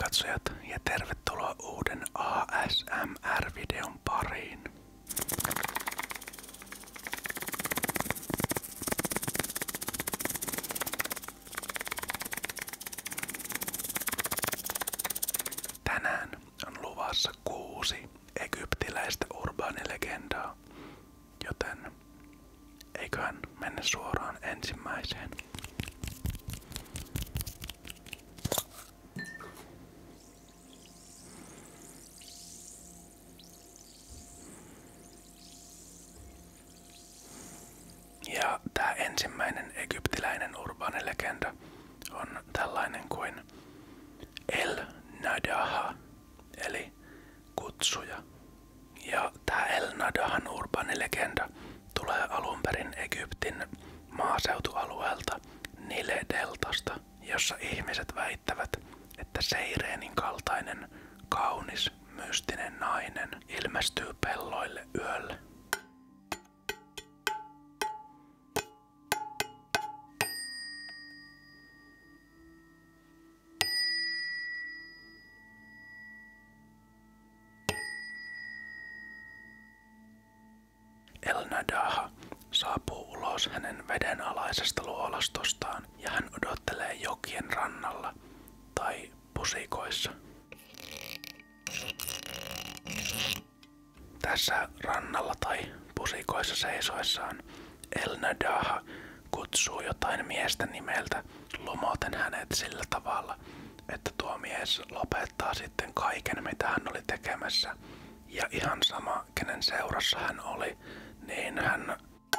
katsojat ja tervetuloa uuden ASMR-videon pariin. Tänään on luvassa 6 egyptiläistä urbaanilegendaa, joten eiköhän mennä suoraan ensimmäiseen. Ja tää ensimmäinen egyptiläinen urbaanilegenda on tällainen kuin El Nadaha, eli kutsuja. Ja tää El Nadahan urbaanilegenda tulee alun perin Egyptin maaseutualueelta Nile-deltasta, jossa ihmiset väittävät, että Seireenin kaltainen kaunis, mystinen nainen ilmestyy pelloille yöllä. El Nadaha saapuu ulos hänen vedenalaisesta luolastostaan ja hän odottelee jokien rannalla tai pusikoissa. Tässä rannalla tai pusikoissa seisoessaan El Nadaha kutsuu jotain miestä nimeltä lumoten hänet sillä tavalla, että tuo mies lopettaa sitten kaiken mitä hän oli tekemässä. Ja ihan sama, kenen seurassa hän oli, niin hän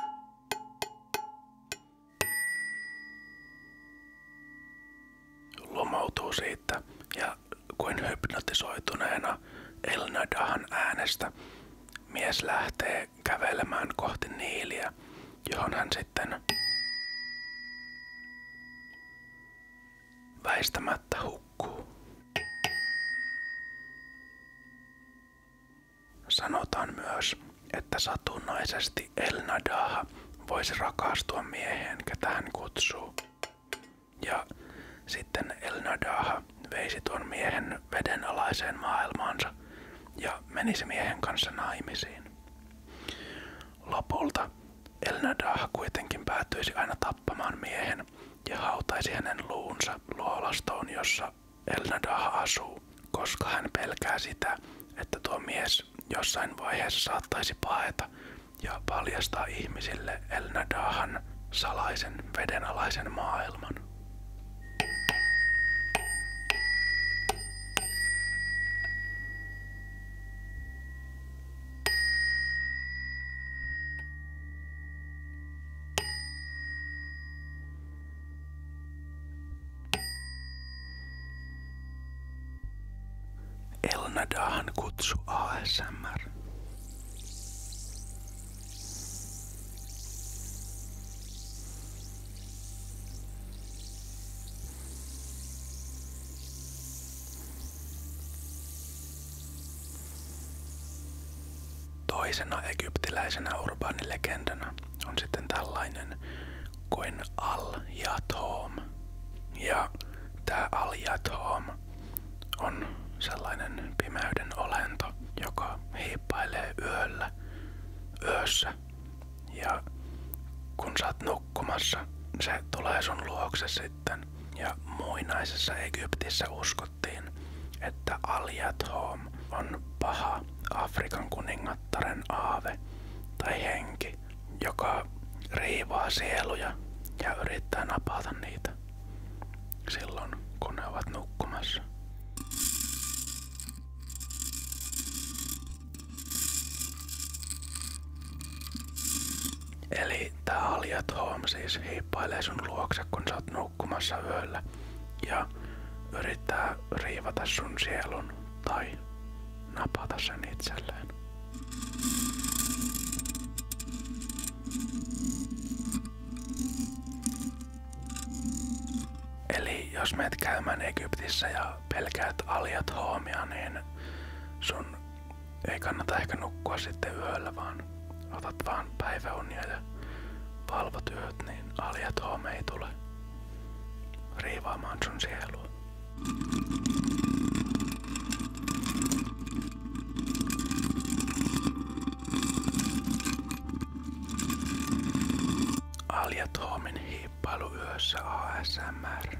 lumoutuu siitä ja kuin hypnotisoituneena El Nadahan äänestä mies lähtee kävelemään kohti Niiliä, johon hän sitten väistämättä hukkuu. Sanotaan myös, että satunnaisesti El Nadaha voisi rakastua mieheen, ketä hän kutsuu. Ja sitten El Nadaha veisi tuon miehen vedenalaiseen maailmaansa ja menisi miehen kanssa naimisiin. Lopulta El Nadaha kuitenkin päätyisi aina tappamaan miehen ja hautaisi hänen luunsa luolastoon, jossa El Nadaha asuu, koska hän pelkää sitä, että tuo mies jossain vaiheessa saattaisi paeta ja paljastaa ihmisille El Nadahan salaisen vedenalaisen maailman. El Nadahan kutsu ASMR. Toisena egyptiläisenä urbaanilegendana on sitten tällainen kuin Al-Yathom. Ja tää Al-Yathom on sellainen pimeyden olento, joka hiippailee yössä. Ja kun sä oot nukkumassa, se tulee sun luokse sitten. Ja muinaisessa Egyptissä uskottiin, että Al-Yathom on paha Afrikan kuningattaren aave tai henki, joka riivaa sieluja ja yrittää napata niitä silloin, kun ne ovat nukkumassa. Eli tää Al-Yathom siis hiippailee sun luokse, kun sä oot nukkumassa yöllä ja yrittää riivata sun sielun tai napata sen itselleen. Eli jos meet käymään Egyptissä ja pelkäät Al-Yathomia, niin sun ei kannata ehkä nukkua sitten yöllä, vaan otat vaan päiväunia ja valvot yöt, niin Al-Yathom ei tule riivaamaan sun sielua. Galjatomin hiippailu yössä ASMR.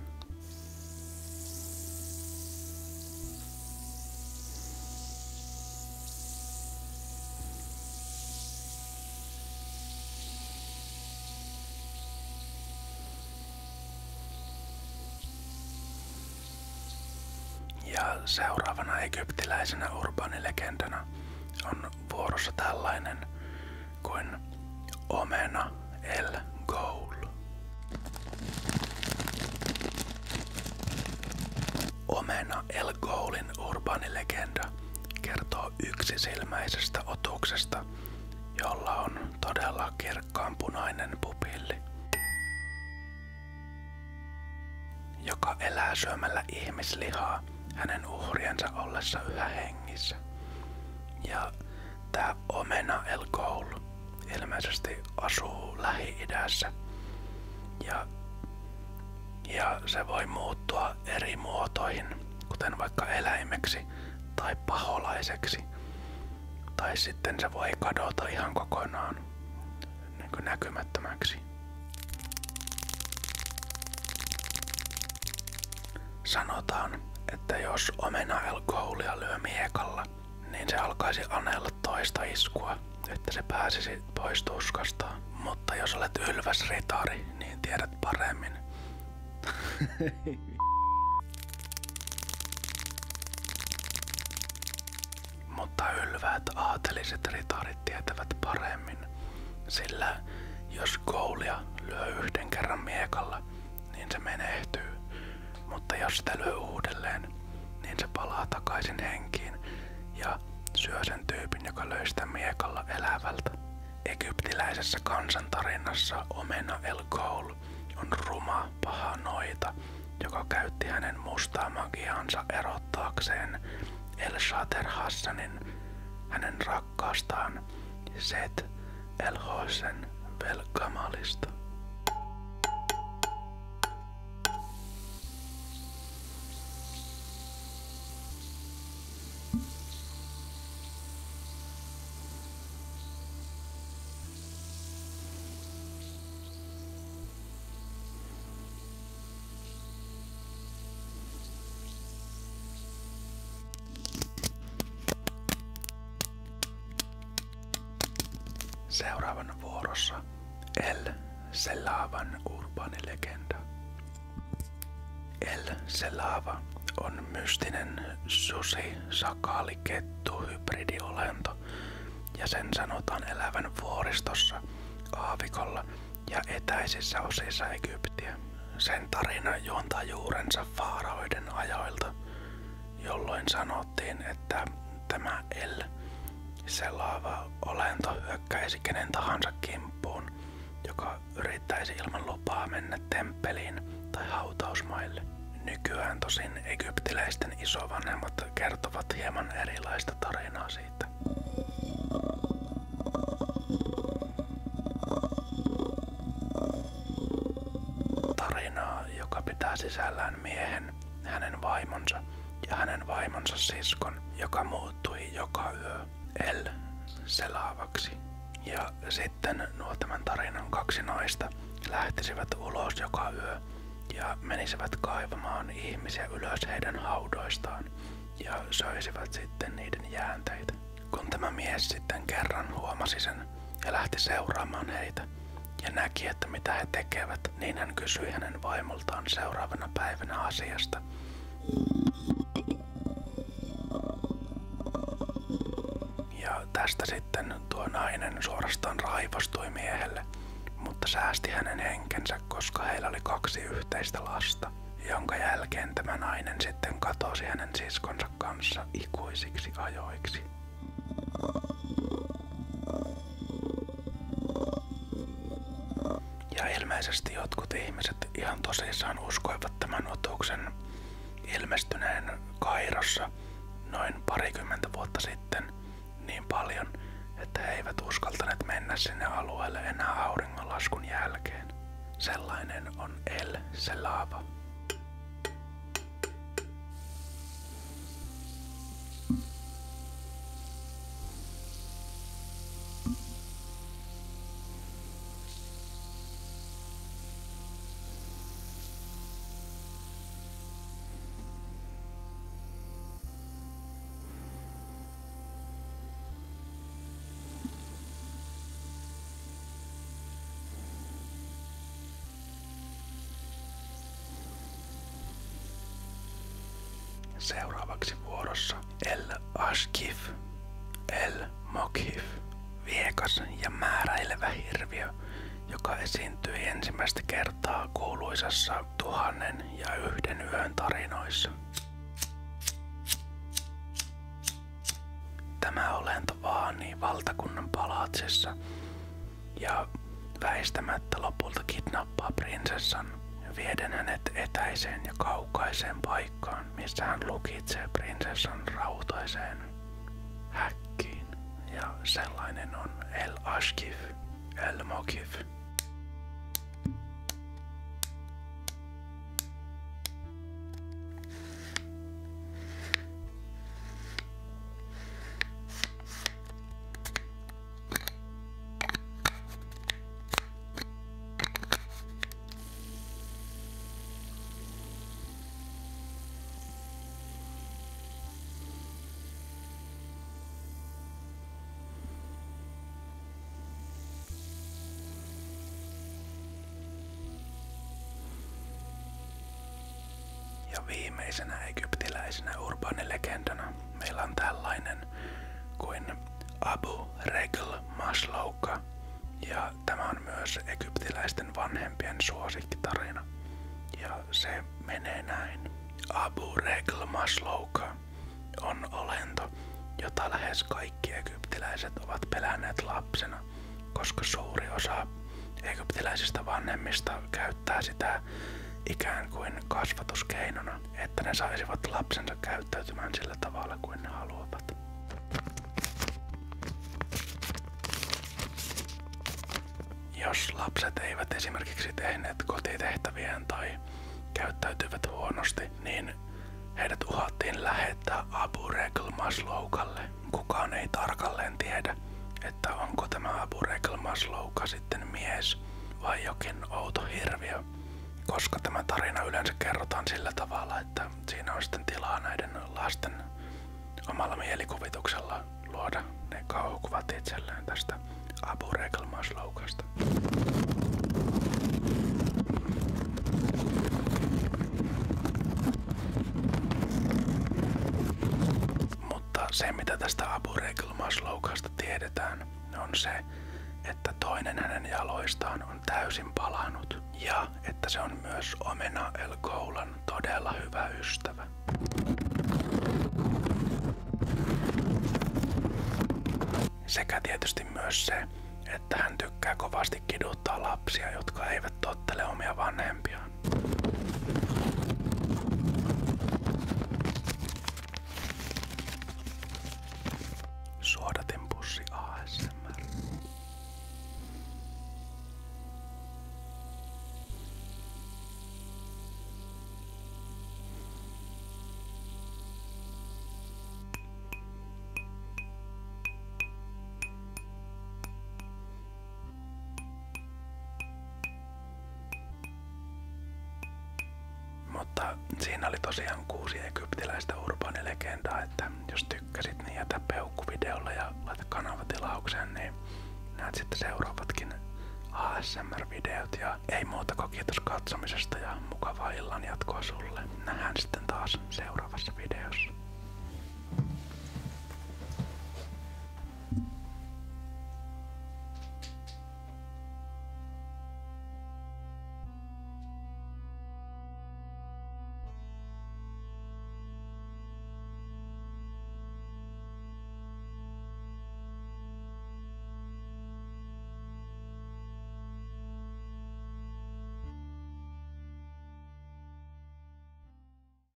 Ja seuraavana egyptiläisenä urbaanilegendana on vuorossa tällainen kuin Omena El Ghoul. Omena El Ghoulin urbaanilegenda kertoo yksisilmäisestä otuksesta, jolla on todella kirkkaanpunainen pupilli, joka elää syömällä ihmislihaa hänen uhriensa ollessa yhä hengissä. Ja tää Omena El Ghoul ilmeisesti asuu Lähi-idässä ja se voi muuttua eri muotoihin, kuten vaikka eläimeksi tai paholaiseksi. Tai sitten se voi kadota ihan kokonaan niin kuin näkymättömäksi. Sanotaan, että jos Omena El Ghoulia lyö miekalla, niin se alkaisi anella toista iskua, että se pääsisi pois tuskastaan. Mutta jos olet ylväs ritari, niin tiedät paremmin. Mutta ylväät aateliset ritarit tietävät paremmin, sillä jos Ghoulia lyö yhden kerran miekalla, niin se menehtyy. Mutta jos sitä lyö uudelleen, niin se palaa takaisin henkiin ja syö sen tyypin, joka löi sitä miekalla elävältä. Egyptiläisessä kansantarinassa Omena El Ghoul on ruma, paha noita, joka käytti hänen mustaa magiaansa erottaakseen El Shater Hassanin hänen rakkaastaan Set El Hossein Vel Gamalista. Seuraavana vuorossa El Selavan urbaanilegenda. El Selava on mystinen susi-sakaali-kettu-hybridiolento ja sen sanotaan elävän vuoristossa, aavikolla ja etäisissä osissa Egyptiä. Sen tarina juontaa juurensa faaraoiden ajoilta, jolloin sanottiin, että tämä El Selava olento hyökkäisi kenen tahansa kimppuun, joka yrittäisi ilman lupaa mennä temppeliin tai hautausmaille. Nykyään tosin egyptiläisten isovanhemmat kertovat hieman erilaista tarinaa siitä. Tarinaa, joka pitää sisällään miehen, hänen vaimonsa ja hänen vaimonsa siskon, joka muuttui joka yö El Selavaksi. Ja sitten nuo tämän tarinan kaksi naista lähtisivät ulos joka yö ja menisivät kaivamaan ihmisiä ylös heidän haudoistaan ja söisivät sitten niiden jäänteitä. Kun tämä mies sitten kerran huomasi sen ja lähti seuraamaan heitä ja näki, että mitä he tekevät, niin hän kysyi hänen vaimoltaan seuraavana päivänä asiasta. Ja tästä sitten tuo nainen suorastaan raivostui miehelle, mutta säästi hänen henkensä, koska heillä oli 2 yhteistä lasta, jonka jälkeen tämä nainen sitten katosi hänen siskonsa kanssa ikuisiksi ajoiksi. Ja ilmeisesti jotkut ihmiset ihan tosissaan uskoivat tämän otuksen ilmestyneen Kairossa noin 20 vuotta sitten niin paljon, että he eivät uskaltaneet mennä sinne alueelle enää auringonlaskun jälkeen. Sellainen on El Selava. seuraavaksi vuorossa El Ashkif, El Mokhif, viekas ja määräilevä hirviö, joka esiintyi ensimmäistä kertaa kuuluisassa 1001 yön tarinoissa. Tämä olento vaanii valtakunnan palatsissa ja väistämättä lopulta kidnappaa prinsessan vieden hänet etäiseen ja kaukaiseen paikkaan, missä hän lukitsee prinsessan rautaiseen häkkiin. Ja sellainen on El Ashkif, El Mokhif. Ja viimeisenä egyptiläisenä urbaanilegendana meillä on tällainen kuin Abu Regl Maslouka. Ja tämä on myös egyptiläisten vanhempien suosikkitarina. Ja se menee näin. Abu Regl Maslouka on olento, jota lähes kaikki egyptiläiset ovat pelänneet lapsena, koska suuri osa egyptiläisistä vanhemmista käyttää sitä ikään kuin kasvatuskeinona, että ne saisivat lapsensa käyttäytymään sillä tavalla kuin ne haluavat. Jos lapset eivät esimerkiksi tehneet kotitehtäviään tai käyttäytyivät huonosti, niin heidät uhattiin lähettää Abu Regl Masloukalle. Kukaan ei tarkalleen tiedä, että onko tämä Abu Regl Maslouka sitten mies vai jokin outo hirviö, koska tämä tarina yleensä kerrotaan sillä tavalla, että siinä on sitten tilaa näiden lasten omalla mielikuvituksella luoda ne kauhukuvat itselleen tästä Abu Regl Masloukasta. Mutta se, mitä tästä Abu Regl Masloukasta tiedetään, on se, että toinen hänen jaloistaan on täysin palanut ja että se on myös Omena El Ghoulan todella hyvä ystävä. Sekä tietysti myös se, että hän tykkää kovasti kiduttaa lapsia, jotka eivät tottele omia vanhempiaan. Suodatinpussi ASMR. Mutta siinä oli tosiaan 6 egyptiläistä urbaanilegendaa, että jos tykkäsit, niin jätä peukku videolle ja laita kanavatilaukseen, niin näet sitten seuraavatkin ASMR-videot. Ja ei muuta kuin kiitos katsomisesta ja mukavaa illan jatkoa.